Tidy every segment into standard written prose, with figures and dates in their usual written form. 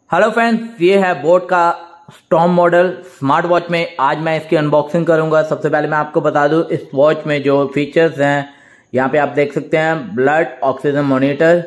Hello friends, ये है boat का स्टॉर्म मॉडल स्मार्ट वॉच में। आज मैं इसकी अनबॉक्सिंग करूंगा। सबसे पहले मैं आपको बता दूं इस वॉच में जो फीचर्स हैं, यहाँ पे आप देख सकते हैं ब्लड ऑक्सीजन मॉनिटर,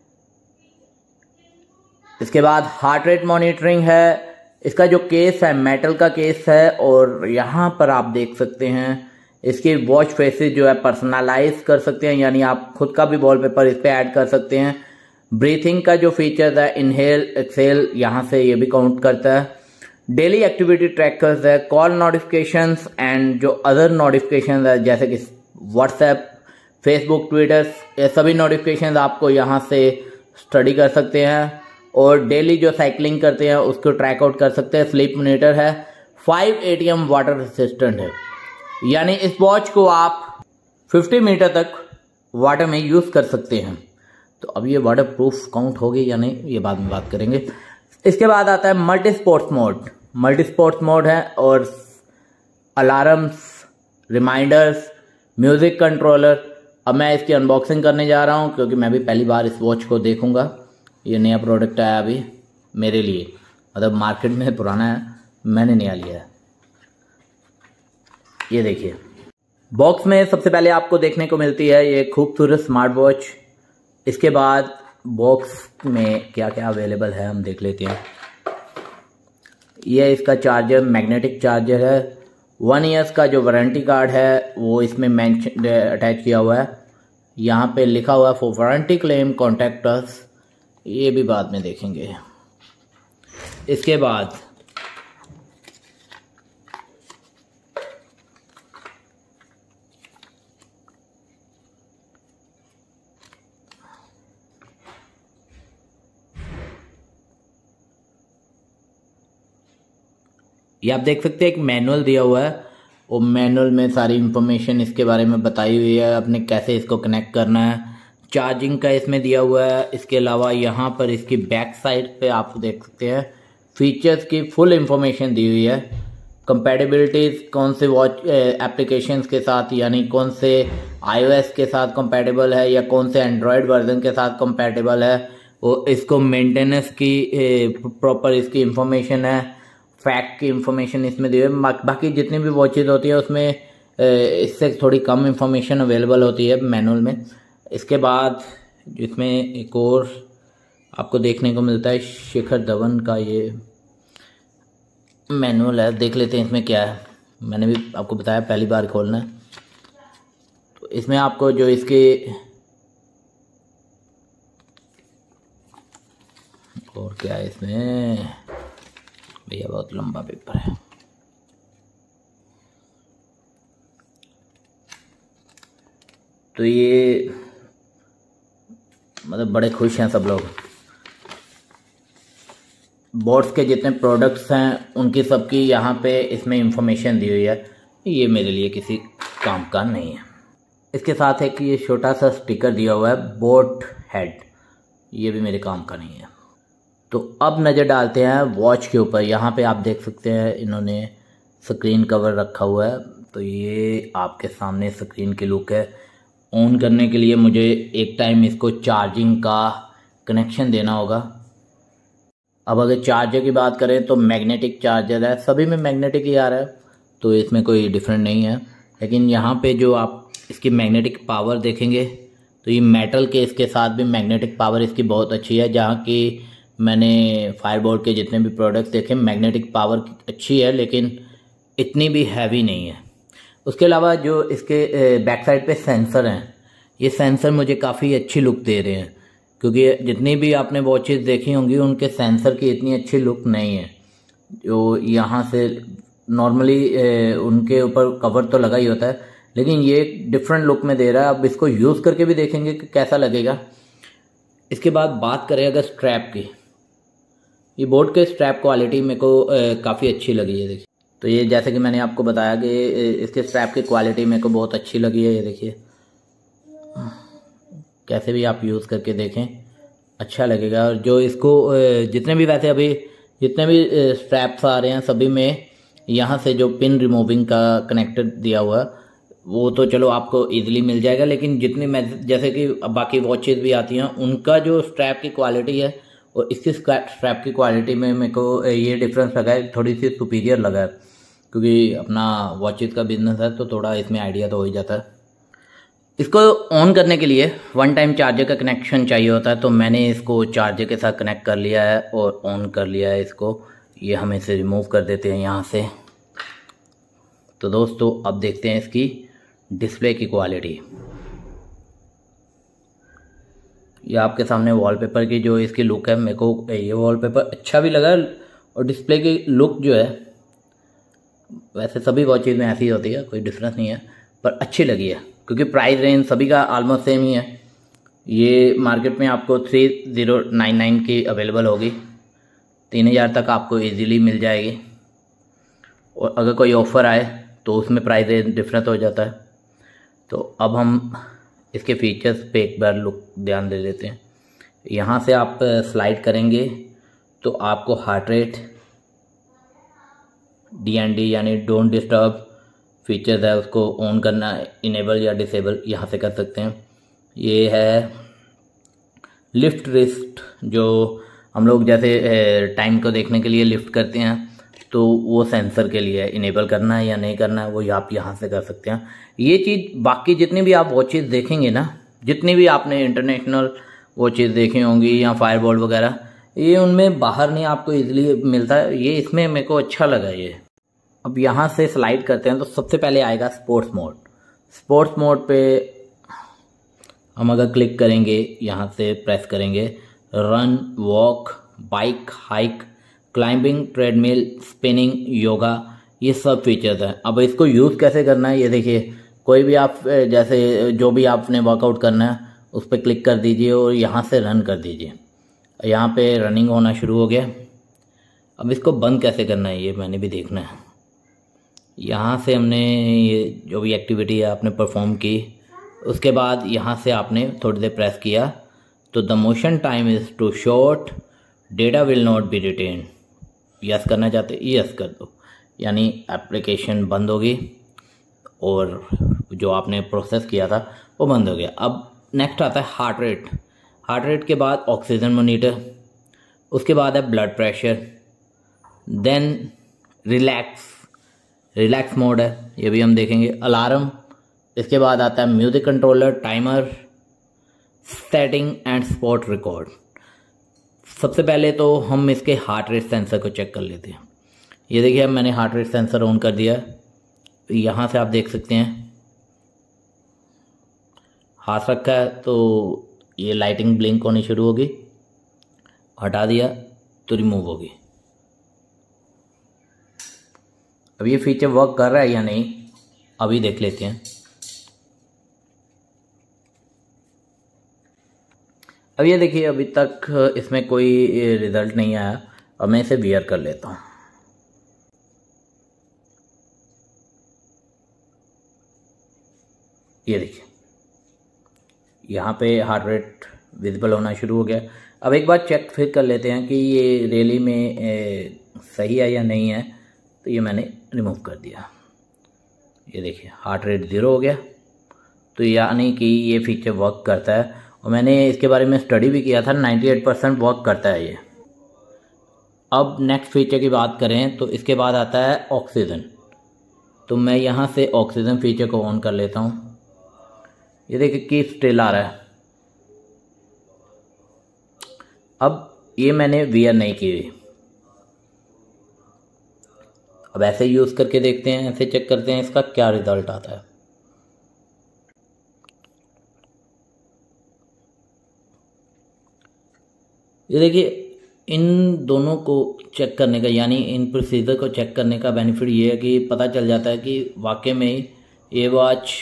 इसके बाद हार्ट रेट मॉनिटरिंग है, इसका जो केस है मेटल का केस है, और यहाँ पर आप देख सकते हैं इसकी वॉच फेसेस जो है पर्सनलाइज कर सकते हैं, यानी आप खुद का भी वॉलपेपर इस पर ऐड कर सकते हैं। ब्रीथिंग का जो फीचर्स है इनहेल एक्सेल, यहाँ से ये भी काउंट करता है। डेली एक्टिविटी ट्रैकर्स है, कॉल नोटिफिकेशंस एंड जो अदर नोटिफिकेशंस है जैसे कि व्हाट्सएप, फेसबुक, ट्विटर, ये सभी नोटिफिकेशंस आपको यहाँ से स्टडी कर सकते हैं। और डेली जो साइकिलिंग करते हैं उसको ट्रैक आउट कर सकते हैं। स्लीप मॉनिटर है, 5 ATM वाटर रेसिस्टेंट है, यानी इस वॉच को आप 50 मीटर तक वाटर में यूज कर सकते हैं। तो अब ये वाटर प्रूफ काउंट होगी या नहीं, ये बाद में बात करेंगे। इसके बाद आता है multi sports mode. Multi sports mode है और अलार्म्स, रिमाइंडर्स, म्यूजिक कंट्रोलर। अब मैं इसकी अनबॉक्सिंग करने जा रहा हूँ क्योंकि मैं भी पहली बार इस वॉच को देखूंगा। ये नया प्रोडक्ट आया अभी मेरे लिए, मतलब मार्केट में पुराना है, मैंने नया लिया है। ये देखिए, बॉक्स में सबसे पहले आपको देखने को मिलती है ये खूबसूरत स्मार्ट वॉच। इसके बाद बॉक्स में क्या क्या अवेलेबल है हम देख लेते हैं। ये इसका चार्जर, मैग्नेटिक चार्जर है। 1 ईयर्स का जो वारंटी कार्ड है वो इसमें अटैच किया हुआ है। यहाँ पे लिखा हुआ है for warranty claim contact us, ये भी बाद में देखेंगे। इसके बाद ये आप देख सकते हैं एक मैनुअल दिया हुआ है, और मैनुअल में सारी इंफॉर्मेशन इसके बारे में बताई हुई है, आपने कैसे इसको कनेक्ट करना है। चार्जिंग का इसमें दिया हुआ है। इसके अलावा यहाँ पर इसकी बैक साइड पे आप देख सकते हैं फीचर्स की फुल इंफॉर्मेशन दी हुई है। कंपैटिबिलिटीज कौन से वॉच एप्लीकेशंस के साथ, यानी कौन से iOS के साथ कंपैटिबल है या कौन से एंड्रॉयड वर्जन के साथ कंपैटिबल है, वो इसको मेंटेनेंस की प्रॉपर इसकी इंफॉर्मेशन है। फैक्ट की इंफॉर्मेशन इसमें दी हुई है। बाकी जितनी भी वॉचेज होती है उसमें इससे थोड़ी कम इंफॉर्मेशन अवेलेबल होती है मैनुअल में। इसके बाद इसमें एक और आपको देखने को मिलता है शिखर धवन का ये मैनुअल है, देख लेते हैं इसमें क्या है। मैंने भी आपको बताया पहली बार खोलना है। तो इसमें आपको जो इसके और क्या है इसमें, भैया बहुत लंबा पेपर है। तो ये मतलब बड़े खुश हैं सब लोग। बोट्स के जितने प्रोडक्ट्स हैं उनकी सबकी यहाँ पे इसमें इंफॉर्मेशन दी हुई है। ये मेरे लिए किसी काम का नहीं है। इसके साथ एक ये छोटा सा स्टिकर दिया हुआ है बोट हेड, ये भी मेरे काम का नहीं है। तो अब नज़र डालते हैं वॉच के ऊपर। यहाँ पे आप देख सकते हैं इन्होंने स्क्रीन कवर रखा हुआ है। तो ये आपके सामने स्क्रीन की लुक है। ऑन करने के लिए मुझे एक टाइम इसको चार्जिंग का कनेक्शन देना होगा। अब अगर चार्जर की बात करें तो मैग्नेटिक चार्जर है, सभी में मैग्नेटिक ही आ रहा है, तो इसमें कोई डिफरेंट नहीं है। लेकिन यहाँ पे जो आप इसकी मैग्नेटिक पावर देखेंगे तो ये मेटल के इसके साथ भी मैग्नेटिक पावर इसकी बहुत अच्छी है। जहाँ की मैंने फायरबोल्ट के जितने भी प्रोडक्ट्स देखे मैग्नेटिक पावर अच्छी है, लेकिन इतनी भी हैवी नहीं है। उसके अलावा जो इसके बैक साइड पे सेंसर हैं, ये सेंसर मुझे काफ़ी अच्छी लुक दे रहे हैं, क्योंकि जितनी भी आपने वॉचेस देखी होंगी उनके सेंसर की इतनी अच्छी लुक नहीं है। जो यहाँ से नॉर्मली उनके ऊपर कवर तो लगा ही होता है, लेकिन ये एक डिफरेंट लुक में दे रहा है। अब इसको यूज़ करके भी देखेंगे कि कैसा लगेगा। इसके बाद बात करें अगर स्ट्रैप की, ये बोट के स्ट्रैप क्वालिटी मेरे को काफ़ी अच्छी लगी है। देखिए, तो ये जैसे कि मैंने आपको बताया कि इसके स्ट्रैप की क्वालिटी मेरे को बहुत अच्छी लगी है। ये देखिए, कैसे भी आप यूज़ करके देखें अच्छा लगेगा। और जो इसको जितने भी वैसे अभी जितने भी स्ट्रैप्स आ रहे हैं सभी में यहाँ से जो पिन रिमूविंग का कनेक्टर दिया हुआ है वो तो चलो आपको इजीली मिल जाएगा, लेकिन जितनी मैं जैसे कि बाकी वॉचेस भी आती हैं उनका जो स्ट्रैप की क्वालिटी है और इसकी स्ट्रैप की क्वालिटी में मेरे को ये डिफरेंस लगा है, थोड़ी सी सुपीरियर लगा है, क्योंकि अपना वॉचेस का बिजनेस है तो थोड़ा इसमें आइडिया तो हो ही जाता है। इसको ऑन करने के लिए वन टाइम चार्जर का कनेक्शन चाहिए होता है, तो मैंने इसको चार्जर के साथ कनेक्ट कर लिया है और ऑन कर लिया है इसको। ये हम इसे रिमूव कर देते हैं यहाँ से। तो दोस्तों अब देखते हैं इसकी डिस्प्ले की क्वालिटी। ये आपके सामने वॉलपेपर की जो इसकी लुक है, मेरे को ये वॉलपेपर अच्छा भी लगा और डिस्प्ले की लुक जो है, वैसे सभी वॉचेज में ऐसी होती है, कोई डिफरेंस नहीं है, पर अच्छी लगी है क्योंकि प्राइस रेंज सभी का ऑलमोस्ट सेम ही है। ये मार्केट में आपको 3099 की अवेलेबल होगी, 3000 तक आपको इजीली मिल जाएगी। और अगर कोई ऑफ़र आए तो उसमें प्राइस रेंज डिफरेंस हो जाता है। तो अब हम इसके फीचर्स पे एक बार लुक ध्यान दे देते हैं। यहाँ से आप स्लाइड करेंगे तो आपको हार्ट रेट, DND यानी डोंट डिस्टर्ब फीचर्स है, उसको ऑन करना, इनेबल या डिसेबल यहाँ से कर सकते हैं। ये है लिफ्ट रिस्ट, जो हम लोग जैसे टाइम को देखने के लिए लिफ्ट करते हैं, तो वो सेंसर के लिए है, इनेबल करना है या नहीं करना है वो आप यहाँ से कर सकते हैं। ये चीज़ बाकी जितनी भी आप वॉचेस देखेंगे ना, जितनी भी आपने इंटरनेशनल वॉचेस देखी होंगी या फायरबॉल्ट वगैरह, ये उनमें बाहर नहीं आपको इजीली मिलता है। ये इसमें मेरे को अच्छा लगा ये। अब यहाँ से स्लाइड करते हैं तो सबसे पहले आएगा स्पोर्ट्स मोड। स्पोर्ट्स मोड पे हम अगर क्लिक करेंगे, यहाँ से प्रेस करेंगे, run, walk, bike, hike, climbing, treadmill, spinning, yoga, ये सब फीचर्स हैं। अब इसको यूज़ कैसे करना है ये देखिए। कोई भी आप जैसे जो भी आपने वर्कआउट करना है उस पर क्लिक कर दीजिए और यहाँ से रन कर दीजिए। यहाँ पे रनिंग होना शुरू हो गया। अब इसको बंद कैसे करना है ये मैंने भी देखना है। यहाँ से हमने ये जो भी एक्टिविटी है आपने परफॉर्म की, उसके बाद यहाँ से आपने थोड़ी देर प्रेस किया तो the motion time is too short, data will not be retain. Yes करना चाहते यस कर दो, यानी एप्लीकेशन बंद होगी और जो आपने प्रोसेस किया था वो बंद हो गया। अब नेक्स्ट आता है हार्ट रेट। हार्ट रेट के बाद ऑक्सीजन मोनीटर, उसके बाद है blood pressure, then relax mode है, ये भी हम देखेंगे, अलार्म, इसके बाद आता है music controller, timer, setting and spot record. सबसे पहले तो हम इसके हार्ट रेट सेंसर को चेक कर लेते हैं। ये देखिए अब मैंने हार्ट रेट सेंसर ऑन कर दिया। यहाँ से आप देख सकते हैं हाथ रखा है तो ये लाइटिंग ब्लिंक होनी शुरू होगी, हटा दिया तो रिमूव होगी। अब ये फीचर वर्क कर रहा है या नहीं अभी देख लेते हैं। अब ये देखिए अभी तक इसमें कोई रिजल्ट नहीं आया। अब मैं इसे वियर कर लेता हूँ। ये देखिए यहाँ पे हार्ट रेट विजिबल होना शुरू हो गया। अब एक बार चेक फिर कर लेते हैं कि ये रियली में सही है या नहीं है। तो ये मैंने रिमूव कर दिया। ये देखिए हार्ट रेट 0 हो गया। तो यानी कि ये फीचर वर्क करता है और मैंने इसके बारे में स्टडी भी किया था, 98% वर्क करता है ये। अब नेक्स्ट फीचर की बात करें तो इसके बाद आता है ऑक्सीजन। तो मैं यहाँ से ऑक्सीजन फीचर को ऑन कर लेता हूँ। ये देखिए कीप स्टिल आ रहा है। अब ये मैंने वियर नहीं की हुई। अब ऐसे यूज़ करके देखते हैं, ऐसे चेक करते हैं इसका क्या रिजल्ट आता है। ये देखिए इन दोनों को चेक करने का, यानी इन प्रोसीजर को चेक करने का बेनिफिट ये है कि पता चल जाता है कि वाकई में ये वॉच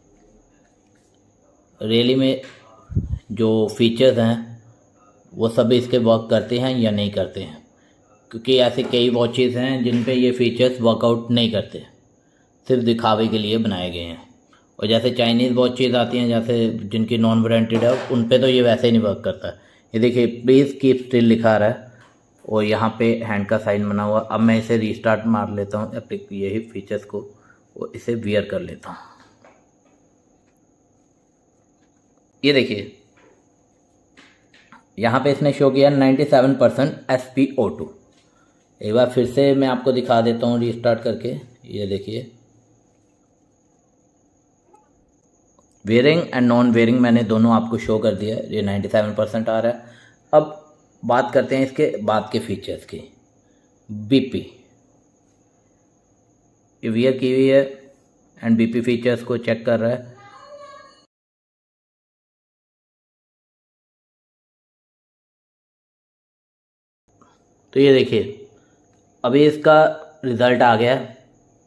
रियली में जो फीचर्स हैं वो सभी इसके वर्क करते हैं या नहीं करते हैं। क्योंकि ऐसे कई वॉचेस हैं जिन पे ये फीचर्स वर्कआउट नहीं करते, सिर्फ दिखावे के लिए बनाए गए हैं। और जैसे चाइनीज़ वॉचेस आती हैं जैसे जिनकी नॉन ब्रांडेड है, उन पे तो ये वैसे ही नहीं वर्क करता। ये देखिए प्लीज़ कीप स्टिल लिखा रहा है और यहाँ पे हैंड का साइन बना हुआ। अब मैं इसे रीस्टार्ट मार लेता हूँ यही फीचर्स को और इसे वियर कर लेता हूँ। ये देखिए यहाँ पे इसने शो किया 97% SpO2। एक बार फिर से मैं आपको दिखा देता हूँ रीस्टार्ट करके। ये देखिए, वेयरिंग एंड नॉन वेयरिंग मैंने दोनों आपको शो कर दिया है। ये 97% आ रहा है। अब बात करते हैं इसके बाद के फीचर्स की। BP ये वियर की हुई है एंड BP फीचर्स को चेक कर रहा है। तो ये देखिए, अभी इसका रिजल्ट आ गया है।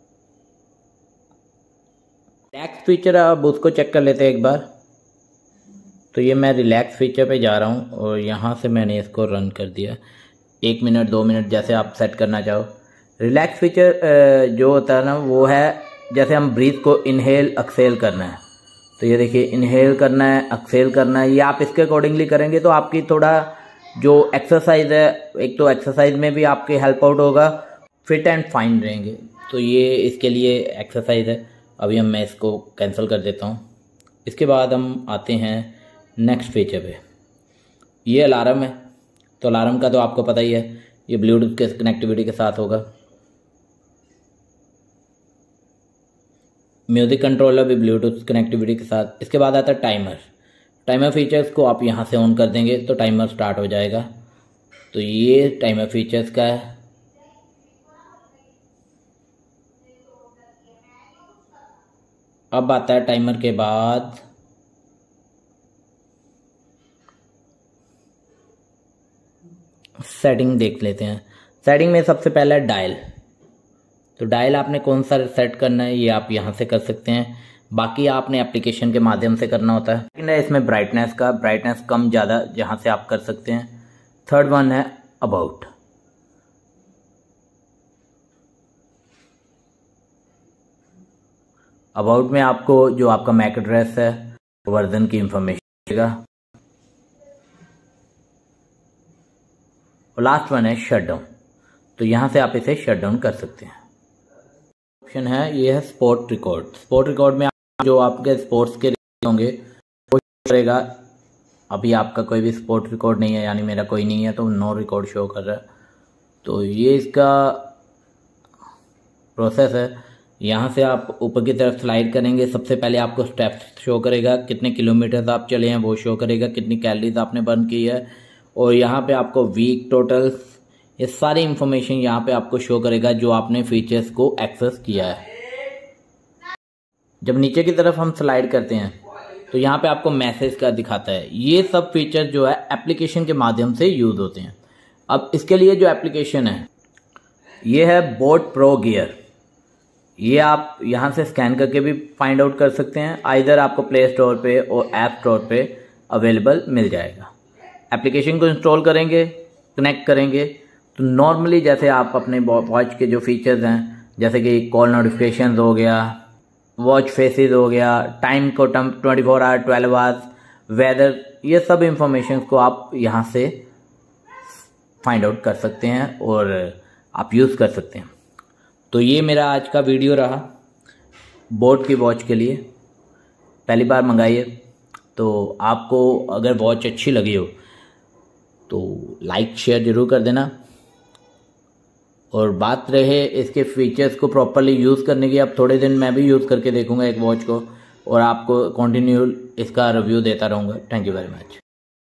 रिलैक्स फीचर, अब उसको चेक कर लेते हैं एक बार। तो ये मैं रिलैक्स फीचर पे जा रहा हूँ और यहाँ से मैंने इसको रन कर दिया। 1 मिनट 2 मिनट जैसे आप सेट करना चाहो। रिलैक्स फीचर जो होता है ना, वो है जैसे हम ब्रीथ को इनहेल एक्सेल करना है। तो ये देखिए, इनहेल करना है, एक्सेल करना है, ये आप इसके अकॉर्डिंगली करेंगे तो आपकी थोड़ा जो एक्सरसाइज है, एक तो एक्सरसाइज में भी आपके हेल्प आउट होगा, फिट एंड फाइन रहेंगे। तो ये इसके लिए एक्सरसाइज है। अभी मैं इसको कैंसिल कर देता हूँ। इसके बाद हम आते हैं नेक्स्ट फीचर पे। ये अलार्म है। तो अलार्म का तो आपको पता ही है, ये ब्लूटूथ के कनेक्टिविटी के साथ होगा। म्यूज़िक कंट्रोलर भी ब्लूटूथ कनेक्टिविटी के साथ। इसके बाद आता है टाइमर। टाइमर फीचर्स को आप यहाँ से ऑन कर देंगे तो टाइमर स्टार्ट हो जाएगा। तो ये टाइमर फीचर्स का है। अब आता है टाइमर के बाद सेटिंग देख लेते हैं। सेटिंग में सबसे पहला है डायल। तो डायल आपने कौन सा सेट करना है ये आप यहाँ से कर सकते हैं। बाकी आपने एप्लीकेशन के माध्यम से करना होता है। सेकंड है इसमें ब्राइटनेस का, ब्राइटनेस कम ज़्यादा जहाँ से आप कर सकते हैं। थर्ड वन है अबाउट। अबाउट में आपको जो आपका मैक एड्रेस है, वर्जन की इंफॉर्मेशन देगा। और लास्ट वन है शट डाउन। तो यहाँ से आप इसे शट डाउन कर सकते हैं। ऑप्शन है, ये है स्पोर्ट रिकॉर्ड। स्पोर्ट रिकॉर्ड में जो आपके स्पोर्ट्स के होंगे वो करेगा। अभी आपका कोई भी स्पोर्ट रिकॉर्ड नहीं है, यानी मेरा कोई नहीं है, तो नो रिकॉर्ड शो कर रहा है। तो ये इसका प्रोसेस है। यहाँ से आप ऊपर की तरफ स्लाइड करेंगे। सबसे पहले आपको स्टेप्स शो करेगा, कितने किलोमीटर आप चले हैं वो शो करेगा, कितनी कैलोरीज आपने बर्न की है, और यहाँ पे आपको वीक टोटल, ये सारी इंफॉर्मेशन यहाँ पे आपको शो करेगा जो आपने फीचर्स को एक्सेस किया है। जब नीचे की तरफ हम स्लाइड करते हैं तो यहाँ पे आपको मैसेज का दिखाता है। ये सब फीचर जो है एप्लीकेशन के माध्यम से यूज होते हैं। अब इसके लिए जो एप्लीकेशन है ये है बोट प्रो गियर। ये आप यहाँ से स्कैन करके भी फाइंड आउट कर सकते हैं। आइदर आपको प्ले स्टोर पे और ऐप स्टोर पे अवेलेबल मिल जाएगा। एप्लीकेशन को इंस्टॉल करेंगे, कनेक्ट करेंगे, तो नॉर्मली जैसे आप अपने वॉच के जो फीचर्स हैं, जैसे कि कॉल नोटिफिकेशंस हो गया, वॉच फेसेस हो गया, टाइम को 24 आवर 12 आवर्स, वेदर, ये सब इंफॉर्मेशन को आप यहाँ से फाइंड आउट कर सकते हैं और आप यूज़ कर सकते हैं। तो ये मेरा आज का वीडियो रहा बोट की वॉच के लिए। पहली बार मंगाई है, तो आपको अगर वॉच अच्छी लगी हो तो लाइक शेयर ज़रूर कर देना। और बात रहे इसके फीचर्स को प्रॉपरली यूज़ करने की, अब थोड़े दिन मैं भी यूज़ करके देखूंगा एक वॉच को और आपको कंटिन्यू इसका रिव्यू देता रहूँगा। Thank you very much.